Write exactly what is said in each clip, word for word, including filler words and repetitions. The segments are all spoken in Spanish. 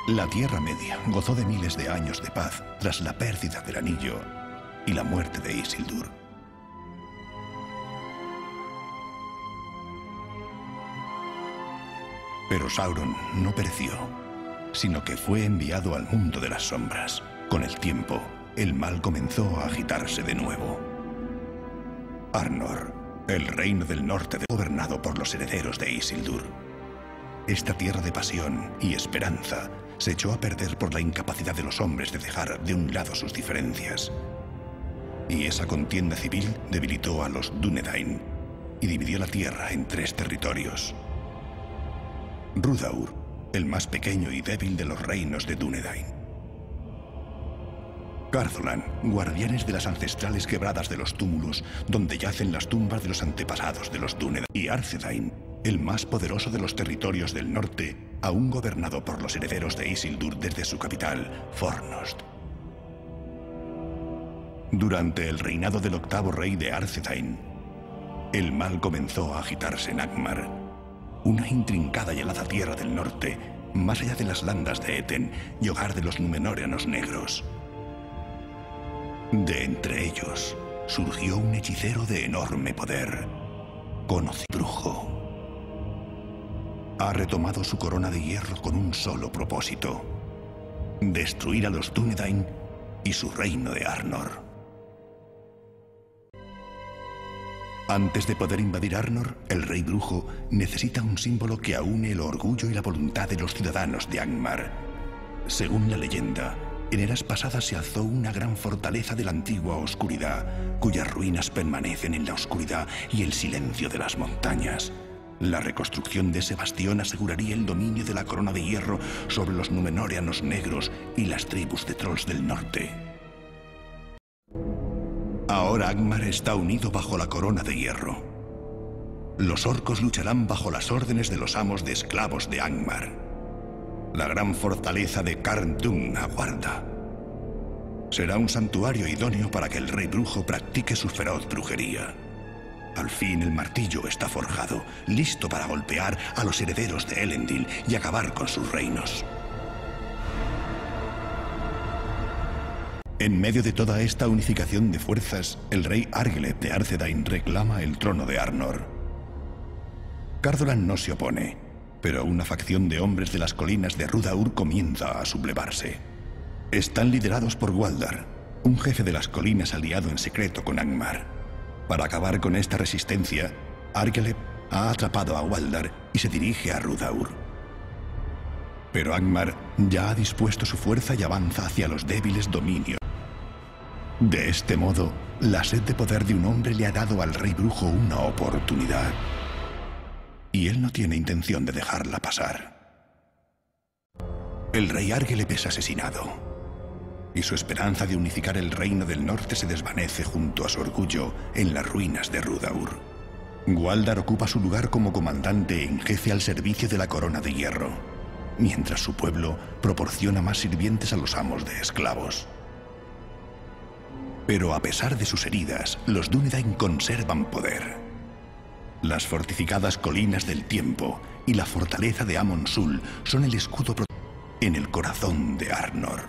La Tierra Media gozó de miles de años de paz tras la pérdida del anillo y la muerte de Isildur. Pero Sauron no pereció, sino que fue enviado al mundo de las sombras. Con el tiempo, el mal comenzó a agitarse de nuevo. Arnor, el reino del norte, gobernado por los herederos de Isildur. Esta tierra de pasión y esperanza se echó a perder por la incapacidad de los hombres de dejar de un lado sus diferencias. Y esa contienda civil debilitó a los Dúnedain y dividió la tierra en tres territorios. Rúdauр, el más pequeño y débil de los reinos de Dúnedain. Cardolan, guardianes de las ancestrales quebradas de los túmulos, donde yacen las tumbas de los antepasados de los Dúnedain. Y Arthedain, el más poderoso de los territorios del norte, aún gobernado por los herederos de Isildur desde su capital, Fornost. Durante el reinado del octavo rey de Arthedain, el mal comenzó a agitarse en Angmar, una intrincada y helada tierra del norte, más allá de las landas de Eten y hogar de los Númenóreanos negros. De entre ellos surgió un hechicero de enorme poder, conocido brujo. Ha retomado su corona de hierro con un solo propósito: destruir a los Dúnedain y su reino de Arnor. Antes de poder invadir Arnor, el rey brujo necesita un símbolo que aúne el orgullo y la voluntad de los ciudadanos de Angmar. Según la leyenda, en eras pasadas se alzó una gran fortaleza de la antigua oscuridad, cuyas ruinas permanecen en la oscuridad y el silencio de las montañas. La reconstrucción de ese bastión aseguraría el dominio de la corona de hierro sobre los Númenóreanos negros y las tribus de trolls del norte. Ahora Angmar está unido bajo la corona de hierro. Los orcos lucharán bajo las órdenes de los amos de esclavos de Angmar. La gran fortaleza de Carn Dûn aguarda. Será un santuario idóneo para que el rey brujo practique su feroz brujería. Al fin el martillo está forjado, listo para golpear a los herederos de Elendil y acabar con sus reinos. En medio de toda esta unificación de fuerzas, el rey Argeleb de Arthedain reclama el trono de Arnor. Cardolan no se opone, pero una facción de hombres de las colinas de Rúdauр comienza a sublevarse. Están liderados por Gwaldar, un jefe de las colinas aliado en secreto con Angmar. Para acabar con esta resistencia, Argeleb ha atrapado a Gwaldar y se dirige a Rúdaur. Pero Angmar ya ha dispuesto su fuerza y avanza hacia los débiles dominios. De este modo, la sed de poder de un hombre le ha dado al rey brujo una oportunidad. Y él no tiene intención de dejarla pasar. El rey Argeleb es asesinado, y su esperanza de unificar el reino del norte se desvanece junto a su orgullo en las ruinas de Rúdaur. Gwaldar ocupa su lugar como comandante en jefe al servicio de la corona de hierro, mientras su pueblo proporciona más sirvientes a los amos de esclavos. Pero a pesar de sus heridas, los Dúnedain conservan poder. Las fortificadas colinas del tiempo y la fortaleza de Amon Sul son el escudo en el corazón de Arnor.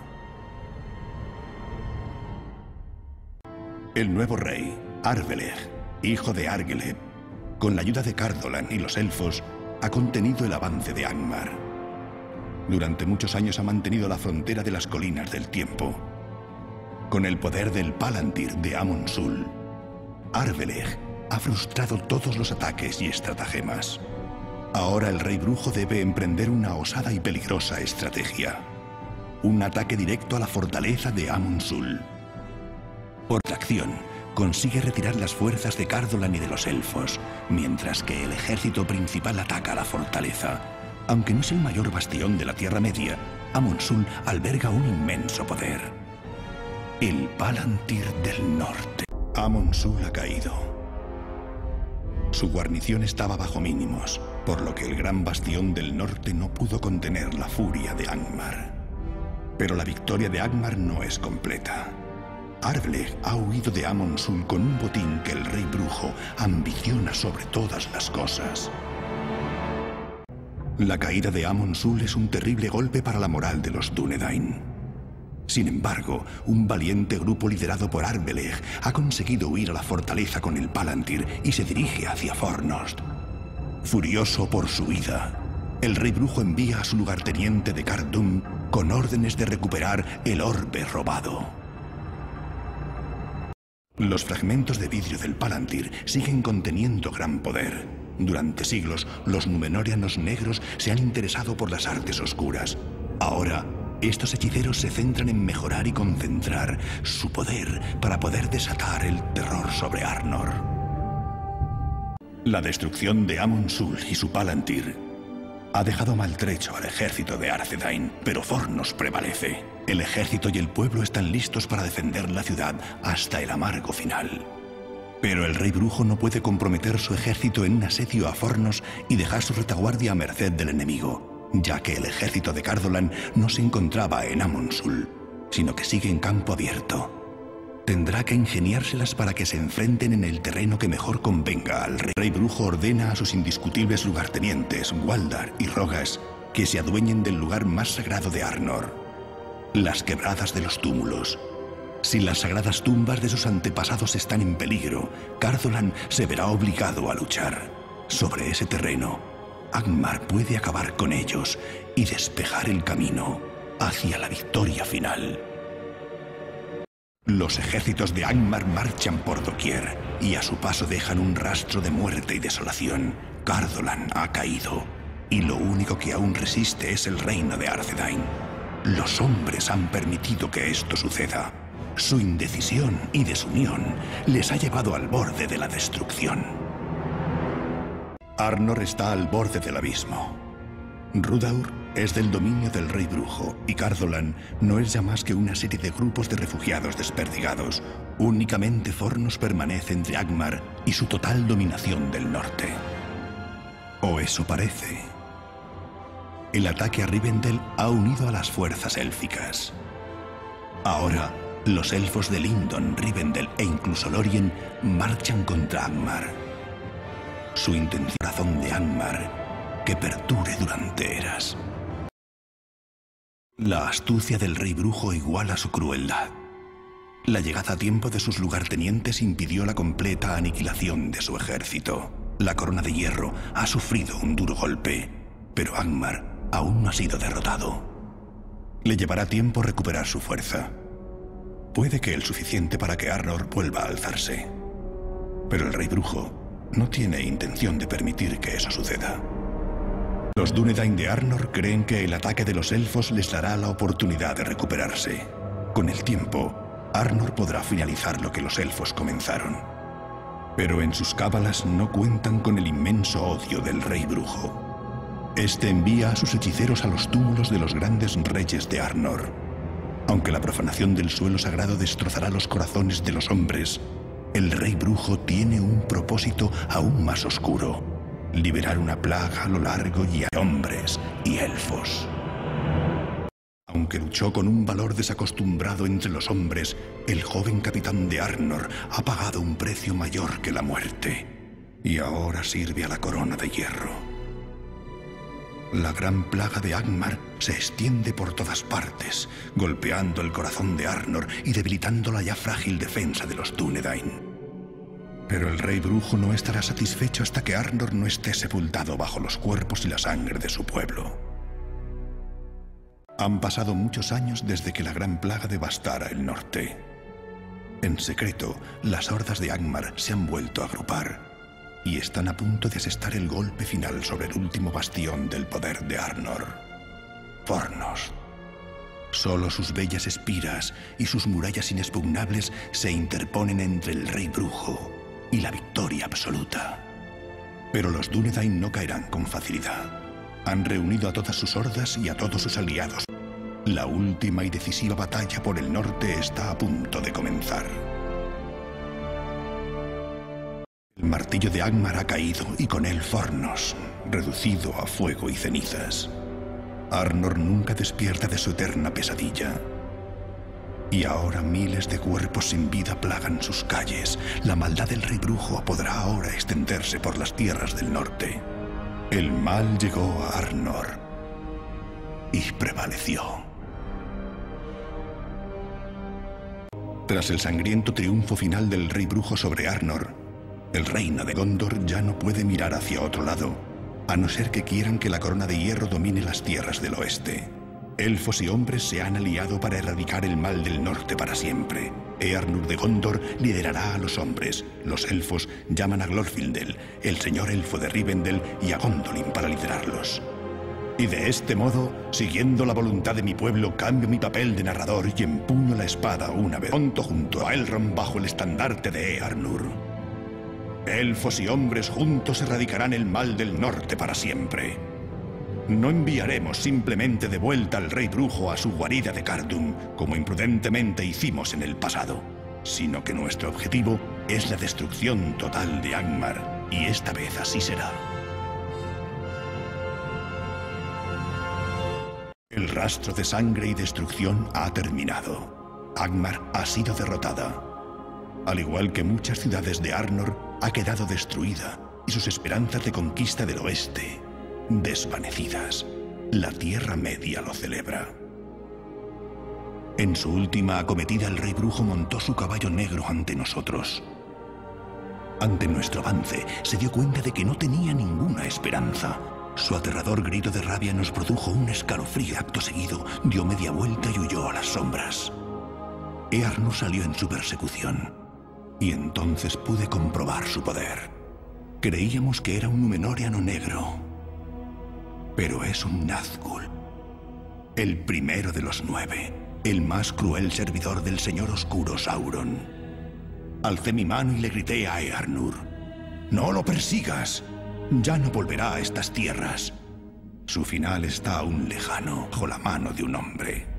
El nuevo rey, Arvelech, hijo de Argeleb, con la ayuda de Cardolan y los elfos, ha contenido el avance de Angmar. Durante muchos años ha mantenido la frontera de las colinas del tiempo. Con el poder del Palantir de Amon Sul, Arvelech ha frustrado todos los ataques y estratagemas. Ahora el rey brujo debe emprender una osada y peligrosa estrategia. Un ataque directo a la fortaleza de Amon Sul. Por la acción, consigue retirar las fuerzas de Cardolan y de los elfos, mientras que el ejército principal ataca la fortaleza. Aunque no es el mayor bastión de la Tierra Media, Amon Sul alberga un inmenso poder. El Palantir del Norte. Amon Sul ha caído. Su guarnición estaba bajo mínimos, por lo que el gran bastión del norte no pudo contener la furia de Angmar. Pero la victoria de Angmar no es completa. Arvelech ha huido de Amon Sul con un botín que el rey brujo ambiciona sobre todas las cosas. La caída de Amon Sul es un terrible golpe para la moral de los Dúnedain. Sin embargo, un valiente grupo liderado por Arvelech ha conseguido huir a la fortaleza con el Palantir y se dirige hacia Fornost. Furioso por su huida, el rey brujo envía a su lugarteniente de Khardum con órdenes de recuperar el orbe robado. Los fragmentos de vidrio del Palantir siguen conteniendo gran poder. Durante siglos, los Númenóreanos negros se han interesado por las artes oscuras. Ahora, estos hechiceros se centran en mejorar y concentrar su poder para poder desatar el terror sobre Arnor. La destrucción de Amon Sul y su Palantir ha dejado maltrecho al ejército de Arthedain, pero Fornost prevalece. El ejército y el pueblo están listos para defender la ciudad hasta el amargo final. Pero el rey brujo no puede comprometer su ejército en un asedio a Fornost y dejar su retaguardia a merced del enemigo, ya que el ejército de Cardolan no se encontraba en Amon Sul, sino que sigue en campo abierto. Tendrá que ingeniárselas para que se enfrenten en el terreno que mejor convenga al rey. El rey brujo ordena a sus indiscutibles lugartenientes, Waldar y Rogas, que se adueñen del lugar más sagrado de Arnor, las quebradas de los túmulos. Si las sagradas tumbas de sus antepasados están en peligro, Cardolan se verá obligado a luchar. Sobre ese terreno, Angmar puede acabar con ellos y despejar el camino hacia la victoria final. Los ejércitos de Angmar marchan por doquier y a su paso dejan un rastro de muerte y desolación. Cardolan ha caído y lo único que aún resiste es el reino de Arthedain. Los hombres han permitido que esto suceda. Su indecisión y desunión les ha llevado al borde de la destrucción. Arnor está al borde del abismo. Rudaur es del dominio del rey brujo y Cardolan no es ya más que una serie de grupos de refugiados desperdigados. Únicamente Fornost permanece entre Angmar y su total dominación del norte. O eso parece. El ataque a Rivendell ha unido a las fuerzas élficas. Ahora, los elfos de Lindon, Rivendell e incluso Lórien marchan contra Angmar. Su intención razón de Angmar que perdure durante eras. La astucia del rey brujo iguala su crueldad. La llegada a tiempo de sus lugartenientes impidió la completa aniquilación de su ejército. La corona de hierro ha sufrido un duro golpe, pero Angmar aún no ha sido derrotado. Le llevará tiempo recuperar su fuerza. Puede que el suficiente para que Arnor vuelva a alzarse. Pero el rey brujo no tiene intención de permitir que eso suceda. Los Dúnedain de Arnor creen que el ataque de los elfos les dará la oportunidad de recuperarse. Con el tiempo, Arnor podrá finalizar lo que los elfos comenzaron. Pero en sus cábalas no cuentan con el inmenso odio del rey brujo. Este envía a sus hechiceros a los túmulos de los grandes reyes de Arnor. Aunque la profanación del suelo sagrado destrozará los corazones de los hombres, el rey brujo tiene un propósito aún más oscuro: liberar una plaga a lo largo y a hombres y elfos. Aunque luchó con un valor desacostumbrado entre los hombres, el joven capitán de Arnor ha pagado un precio mayor que la muerte, y ahora sirve a la corona de hierro. La gran plaga de Angmar se extiende por todas partes, golpeando el corazón de Arnor y debilitando la ya frágil defensa de los Dúnedain. Pero el rey brujo no estará satisfecho hasta que Arnor no esté sepultado bajo los cuerpos y la sangre de su pueblo. Han pasado muchos años desde que la gran plaga devastara el norte. En secreto, las hordas de Angmar se han vuelto a agrupar y están a punto de asestar el golpe final sobre el último bastión del poder de Arnor, Fornost. Solo sus bellas espiras y sus murallas inexpugnables se interponen entre el rey brujo y la victoria absoluta. Pero los Dúnedain no caerán con facilidad. Han reunido a todas sus hordas y a todos sus aliados. La última y decisiva batalla por el norte está a punto de comenzar. El martillo de Angmar ha caído y con él Fornost, reducido a fuego y cenizas. Arnor nunca despierta de su eterna pesadilla. Y ahora miles de cuerpos sin vida plagan sus calles. La maldad del rey brujo podrá ahora extenderse por las tierras del norte. El mal llegó a Arnor y prevaleció. Tras el sangriento triunfo final del rey brujo sobre Arnor, el reino de Gondor ya no puede mirar hacia otro lado, a no ser que quieran que la corona de hierro domine las tierras del oeste. Elfos y hombres se han aliado para erradicar el mal del norte para siempre. Eärnur de Gondor liderará a los hombres. Los elfos llaman a Glorfindel, el señor elfo de Rivendell, y a Gondolin para liderarlos. Y de este modo, siguiendo la voluntad de mi pueblo, cambio mi papel de narrador y empuño la espada una vez pronto junto a Elrond bajo el estandarte de Eärnur. Elfos y hombres juntos erradicarán el mal del norte para siempre. No enviaremos simplemente de vuelta al rey brujo a su guarida de Cardum, como imprudentemente hicimos en el pasado, sino que nuestro objetivo es la destrucción total de Angmar, y esta vez así será. El rastro de sangre y destrucción ha terminado. Angmar ha sido derrotada. Al igual que muchas ciudades de Arnor, ha quedado destruida y sus esperanzas de conquista del oeste desvanecidas. La Tierra Media lo celebra. En su última acometida, el rey brujo montó su caballo negro ante nosotros. Ante nuestro avance, se dio cuenta de que no tenía ninguna esperanza. Su aterrador grito de rabia nos produjo un escalofrío. Acto seguido, dio media vuelta y huyó a las sombras. Eärnur salió en su persecución, y entonces pude comprobar su poder. Creíamos que era un Númenóreano negro, pero es un Nazgûl, el primero de los nueve, el más cruel servidor del señor oscuro Sauron. Alcé mi mano y le grité a Eärnur: «¡No lo persigas! Ya no volverá a estas tierras. Su final está aún lejano, bajo la mano de un hombre».